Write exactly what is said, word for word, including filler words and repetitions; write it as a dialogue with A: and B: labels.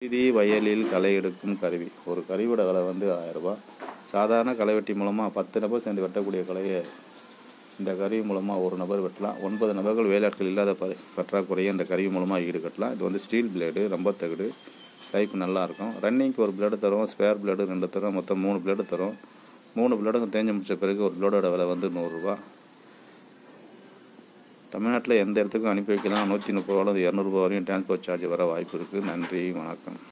A: செய்தி வயலில் களை எடுக்கும் கருவி. ஒரு கருவியோட விலை வந்து ஆயிரம் ரூபாய். சாதாரண களைவெட்டி மூலமாக பத்து நபர் சேர்ந்து வெட்டக்கூடிய கலையை இந்த கருவி மூலமாக ஒரு நபர் வெட்டலாம். ஒன்பது நபர்கள் வேலையாட்கள் இல்லாத ப பற்றாக்குறையை இந்த கருவி மூலமாக ஈடுகட்டலாம். இது வந்து ஸ்டீல் பிளேடு, ரொம்ப தகடு, டைப் நல்லாயிருக்கும். ரன்னிங்க்கு ஒரு பிளேடு தரும், ஸ்பேர் பிளேடு ரெண்டு தரும், மொத்தம் மூணு பிளேடு தரும். மூணு பிளேடுங்க தேஞ்சு முடிச்ச பிறகு ஒரு பிளேடோட விலை வந்து நூறுரூவா. தமிழ்நாட்டில் எந்த இடத்துக்கும் அனுப்பி வைக்கலாம். நூற்றி முப்பது ரூபாய் இரநூறுபா வரையும் டிரான்ஸ்போர்ட் சார்ஜ் வர வாய்ப்பு இருக்குது. நன்றி, வணக்கம்.